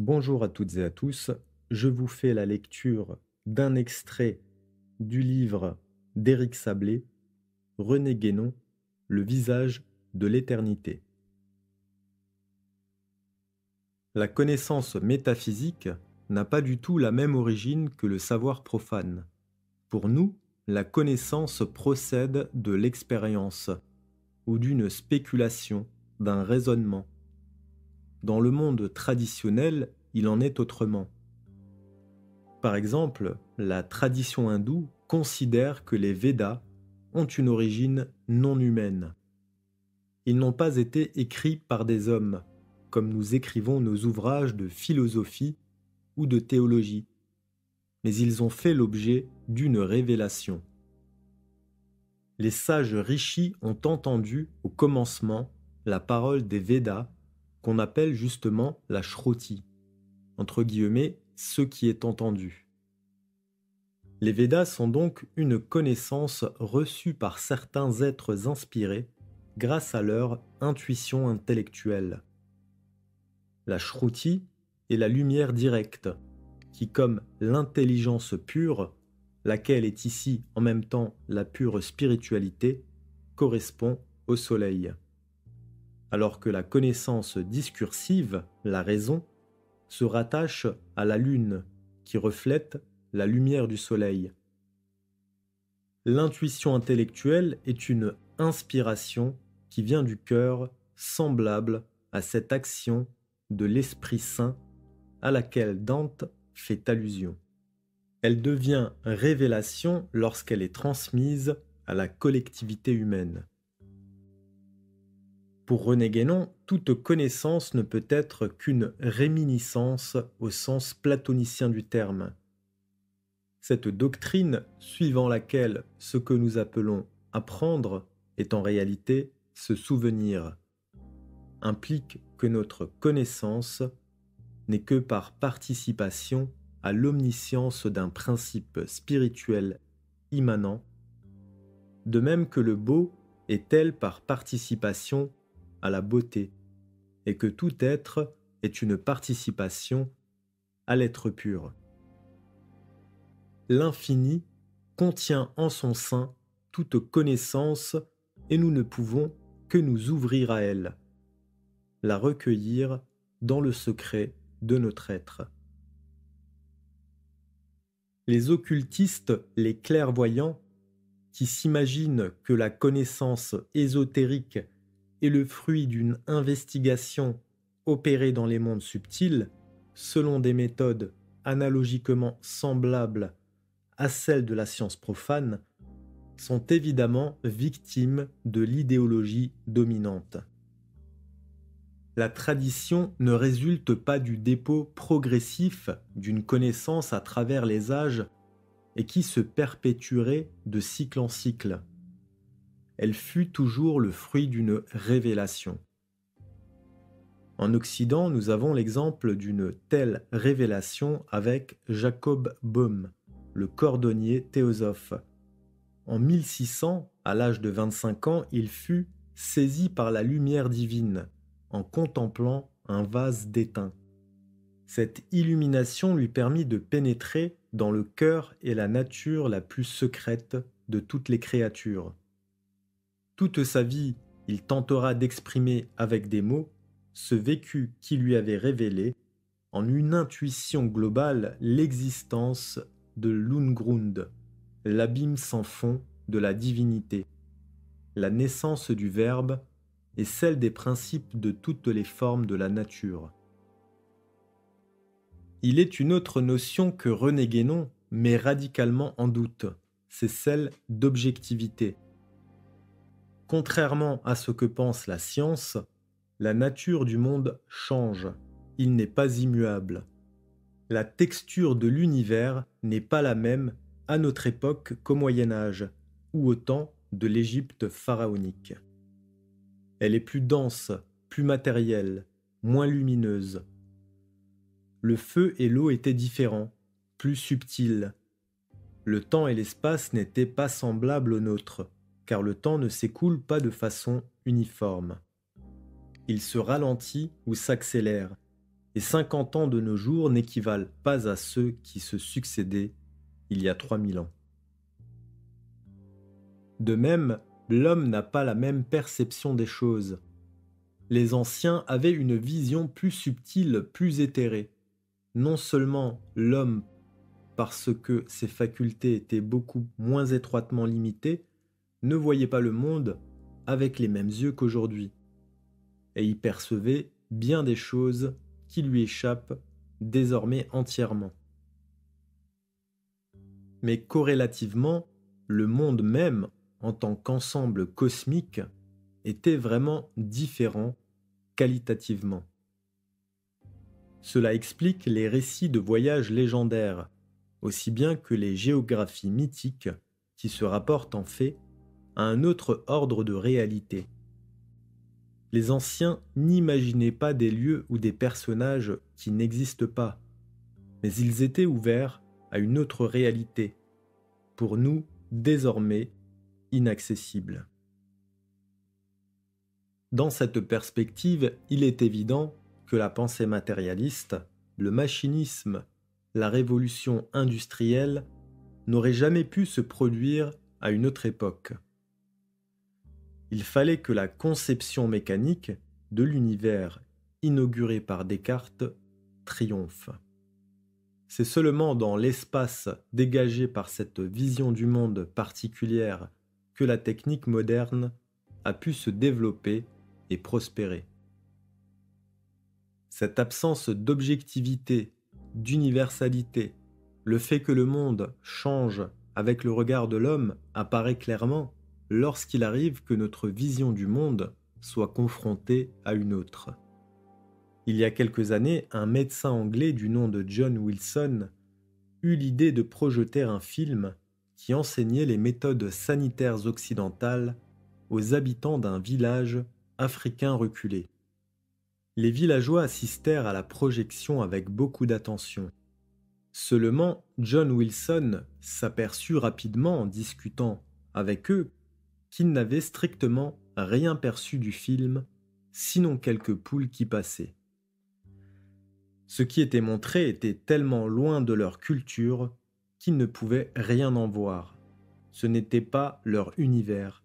Bonjour à toutes et à tous, je vous fais la lecture d'un extrait du livre d'Éric Sablé, René Guénon, Le visage de l'éternité. La connaissance métaphysique n'a pas du tout la même origine que le savoir profane. Pour nous, la connaissance procède de l'expérience ou d'une spéculation, d'un raisonnement. Dans le monde traditionnel, il en est autrement. Par exemple, la tradition hindoue considère que les Védas ont une origine non humaine. Ils n'ont pas été écrits par des hommes, comme nous écrivons nos ouvrages de philosophie ou de théologie, mais ils ont fait l'objet d'une révélation. Les sages rishis ont entendu au commencement la parole des Védas, qu'on appelle justement la Shruti, entre guillemets, ce qui est entendu. Les Védas sont donc une connaissance reçue par certains êtres inspirés grâce à leur intuition intellectuelle. La Shruti est la lumière directe, qui, comme l'intelligence pure, laquelle est ici en même temps la pure spiritualité, correspond au soleil. Alors que la connaissance discursive, la raison, se rattache à la lune, qui reflète la lumière du soleil. L'intuition intellectuelle est une inspiration qui vient du cœur, semblable à cette action de l'Esprit Saint à laquelle Dante fait allusion. Elle devient révélation lorsqu'elle est transmise à la collectivité humaine. Pour René Guénon, toute connaissance ne peut être qu'une réminiscence au sens platonicien du terme. Cette doctrine, suivant laquelle ce que nous appelons apprendre est en réalité se souvenir, implique que notre connaissance n'est que par participation à l'omniscience d'un principe spirituel immanent, de même que le beau est tel par participation à la beauté, et que tout être est une participation à l'être pur. L'infini contient en son sein toute connaissance et nous ne pouvons que nous ouvrir à elle, la recueillir dans le secret de notre être. Les occultistes, les clairvoyants, qui s'imaginent que la connaissance ésotérique est le fruit d'une investigation opérée dans les mondes subtils, selon des méthodes analogiquement semblables à celles de la science profane, sont évidemment victimes de l'idéologie dominante. La tradition ne résulte pas du dépôt progressif d'une connaissance à travers les âges et qui se perpétuerait de cycle en cycle. Elle fut toujours le fruit d'une révélation. En Occident, nous avons l'exemple d'une telle révélation avec Jacob Boehme, le cordonnier théosophe. En 1600, à l'âge de 25 ans, il fut saisi par la lumière divine en contemplant un vase d'étain. Cette illumination lui permit de pénétrer dans le cœur et la nature la plus secrète de toutes les créatures. Toute sa vie, il tentera d'exprimer avec des mots ce vécu qui lui avait révélé, en une intuition globale, l'existence de l'Ungrund, l'abîme sans fond de la divinité, la naissance du Verbe et celle des principes de toutes les formes de la nature. Il est une autre notion que René Guénon met radicalement en doute, c'est celle d'objectivité. Contrairement à ce que pense la science, la nature du monde change, il n'est pas immuable. La texture de l'univers n'est pas la même à notre époque qu'au Moyen Âge ou au temps de l'Égypte pharaonique. Elle est plus dense, plus matérielle, moins lumineuse. Le feu et l'eau étaient différents, plus subtils. Le temps et l'espace n'étaient pas semblables aux nôtres, car le temps ne s'écoule pas de façon uniforme. Il se ralentit ou s'accélère, et 50 ans de nos jours n'équivalent pas à ceux qui se succédaient il y a 3000 ans. De même, l'homme n'a pas la même perception des choses. Les anciens avaient une vision plus subtile, plus éthérée. Non seulement l'homme, parce que ses facultés étaient beaucoup moins étroitement limitées, ne voyait pas le monde avec les mêmes yeux qu'aujourd'hui, et y percevait bien des choses qui lui échappent désormais entièrement. Mais corrélativement, le monde même, en tant qu'ensemble cosmique, était vraiment différent qualitativement. Cela explique les récits de voyages légendaires, aussi bien que les géographies mythiques qui se rapportent en fait à un autre ordre de réalité. Les anciens n'imaginaient pas des lieux ou des personnages qui n'existent pas, mais ils étaient ouverts à une autre réalité, pour nous désormais inaccessible. Dans cette perspective, il est évident que la pensée matérialiste, le machinisme, la révolution industrielle n'auraient jamais pu se produire à une autre époque. Il fallait que la conception mécanique de l'univers inaugurée par Descartes triomphe. C'est seulement dans l'espace dégagé par cette vision du monde particulière que la technique moderne a pu se développer et prospérer. Cette absence d'objectivité, d'universalité, le fait que le monde change avec le regard de l'homme apparaît clairement lorsqu'il arrive que notre vision du monde soit confrontée à une autre. Il y a quelques années, un médecin anglais du nom de John Wilson eut l'idée de projeter un film qui enseignait les méthodes sanitaires occidentales aux habitants d'un village africain reculé. Les villageois assistèrent à la projection avec beaucoup d'attention. Seulement, John Wilson s'aperçut rapidement en discutant avec eux qu'ils n'avaient strictement rien perçu du film, sinon quelques poules qui passaient. Ce qui était montré était tellement loin de leur culture qu'ils ne pouvaient rien en voir. Ce n'était pas leur univers.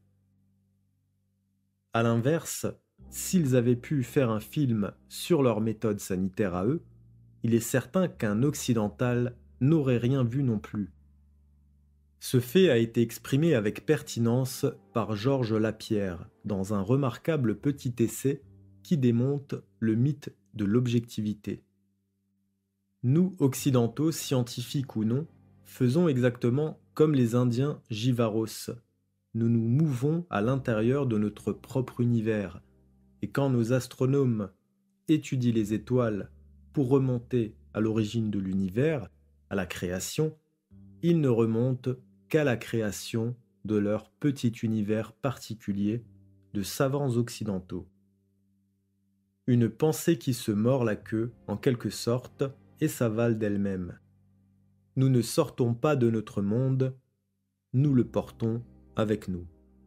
À l'inverse, s'ils avaient pu faire un film sur leur méthode sanitaire à eux, il est certain qu'un occidental n'aurait rien vu non plus. Ce fait a été exprimé avec pertinence par Georges Lapierre dans un remarquable petit essai qui démonte le mythe de l'objectivité. Nous, occidentaux, scientifiques ou non, faisons exactement comme les Indiens Jivaros. Nous nous mouvons à l'intérieur de notre propre univers, et quand nos astronomes étudient les étoiles pour remonter à l'origine de l'univers, à la création, ils ne remontent qu'à la création de leur petit univers particulier de savants occidentaux. Une pensée qui se mord la queue, en quelque sorte, et s'avale d'elle-même. Nous ne sortons pas de notre monde, nous le portons avec nous.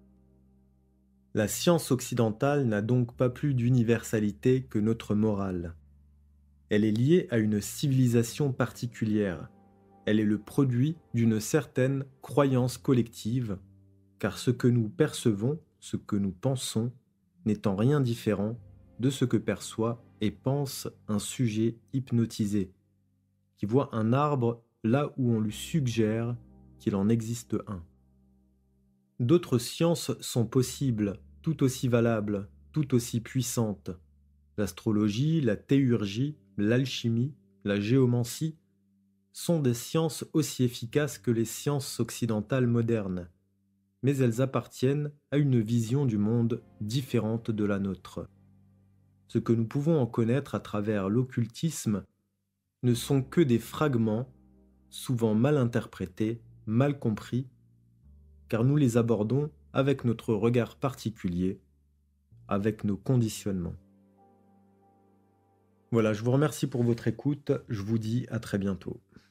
La science occidentale n'a donc pas plus d'universalité que notre morale. Elle est liée à une civilisation particulière. Elle est le produit d'une certaine croyance collective, car ce que nous percevons, ce que nous pensons, n'est en rien différent de ce que perçoit et pense un sujet hypnotisé, qui voit un arbre là où on lui suggère qu'il en existe un. D'autres sciences sont possibles, tout aussi valables, tout aussi puissantes. L'astrologie, la théurgie, l'alchimie, la géomancie sont des sciences aussi efficaces que les sciences occidentales modernes, mais elles appartiennent à une vision du monde différente de la nôtre. Ce que nous pouvons en connaître à travers l'occultisme ne sont que des fragments, souvent mal interprétés, mal compris, car nous les abordons avec notre regard particulier, avec nos conditionnements. Voilà, je vous remercie pour votre écoute, je vous dis à très bientôt.